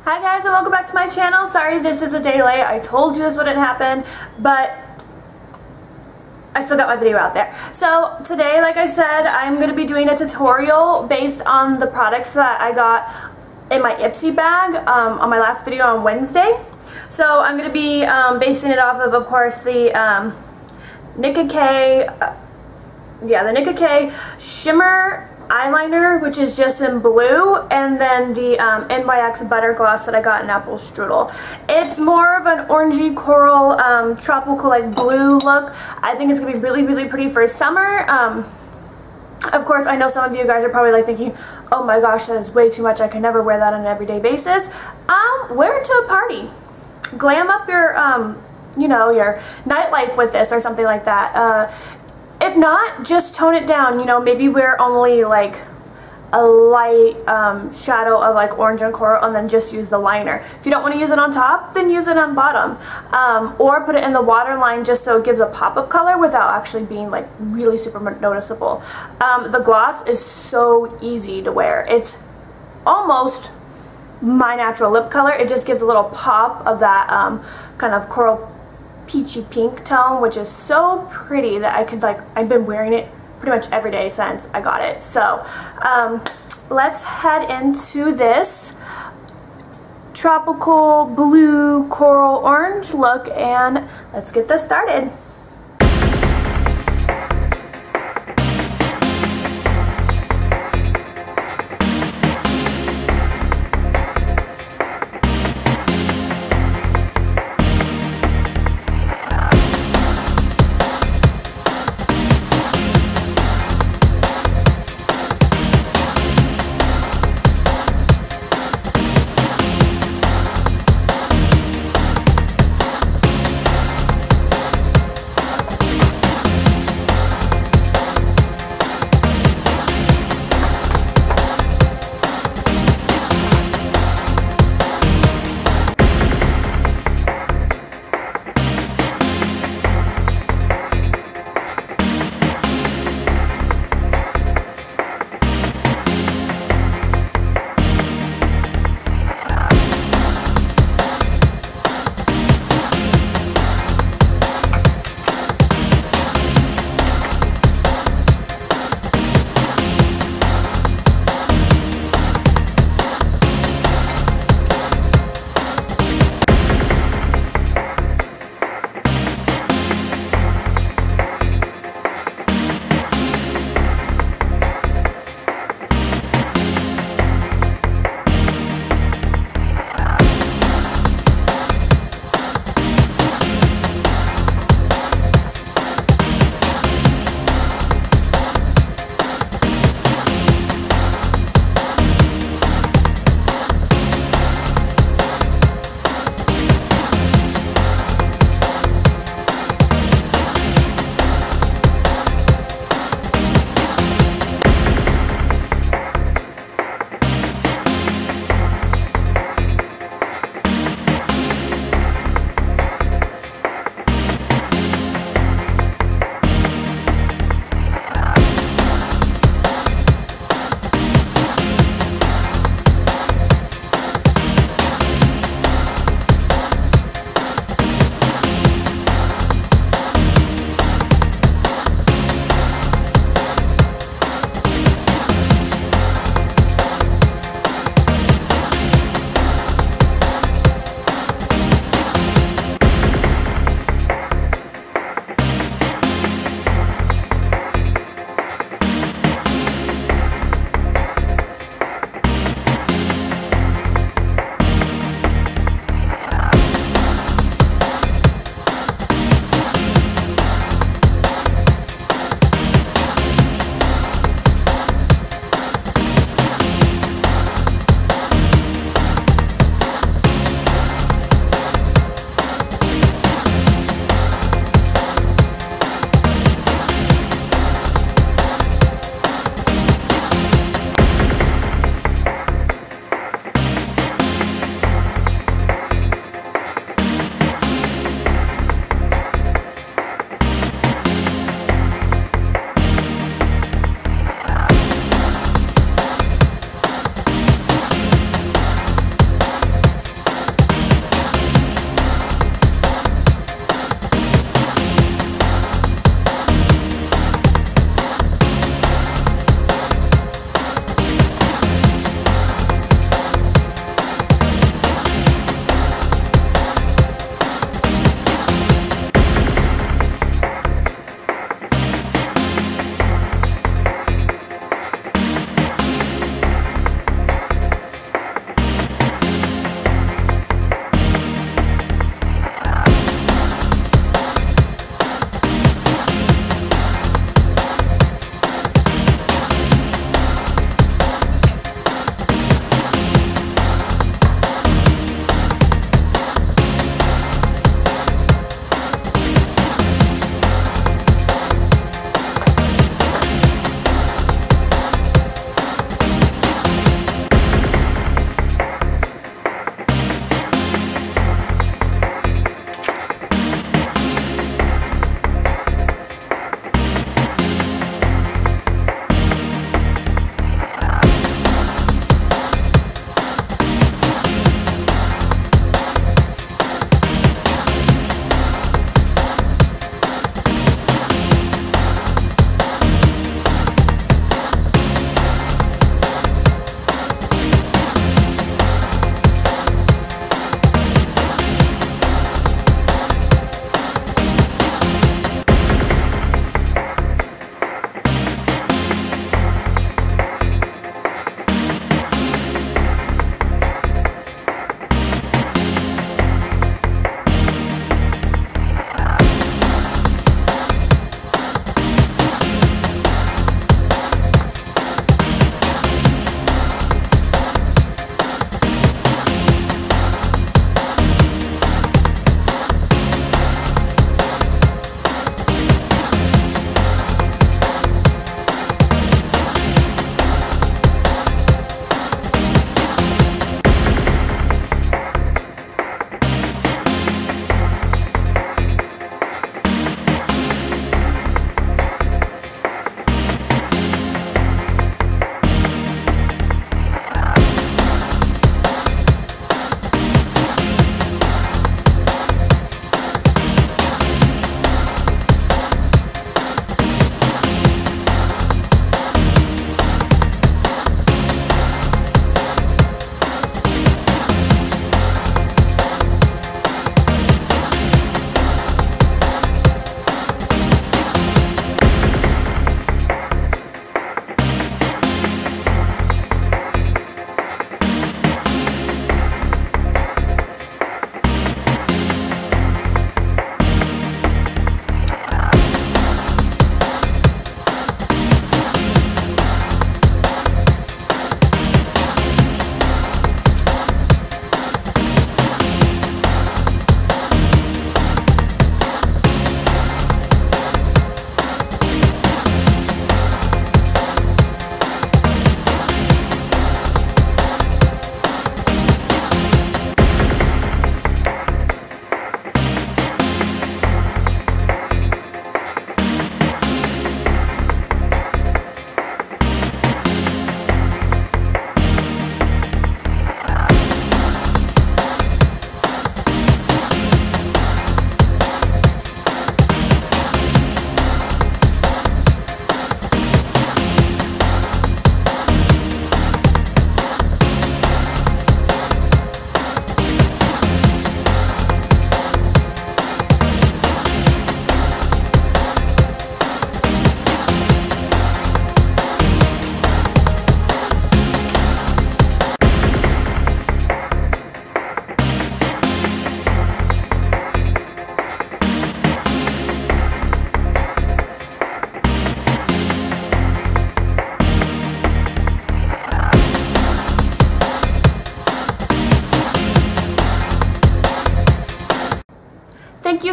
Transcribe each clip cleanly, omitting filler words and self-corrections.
Hi guys, and welcome back to my channel. Sorry this is a day late. I told you this wouldn't happen, but I still got my video out there. So today, like I said, I'm going to be doing a tutorial based on the products that I got in my Ipsy bag on my last video on Wednesday. So I'm going to be basing it off of course, the Nicka K, the Nicka K Shimmer eyeliner, which is just in blue, and then the NYX Butter Gloss that I got in Apple Strudel. It's more of an orangey coral tropical like blue look. I think it's gonna be really, really pretty for summer. Of course, I know some of you guys are probably like thinking, oh my gosh, that is way too much. I can never wear that on an everyday basis. Wear it to a party. Glam up your, you know, your nightlife with this or something like that. If not, just tone it down, you know, maybe wear only like a light shadow of like orange and coral and then just use the liner. If you don't want to use it on top, then use it on bottom. Or put it in the waterline just so it gives a pop of color without actually being like really super noticeable. The gloss is so easy to wear. It's almost my natural lip color. It just gives a little pop of that kind of coral peachy pink tone, which is so pretty that I could I've been wearing it pretty much every day since I got it. So let's head into this tropical blue coral orange look and let's get this started.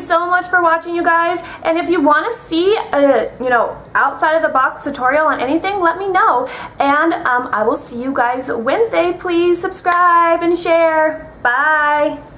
so much for watching, you guys. And if you want to see a, outside of the box tutorial on anything, let me know. And I will see you guys Wednesday. Please subscribe and share. Bye.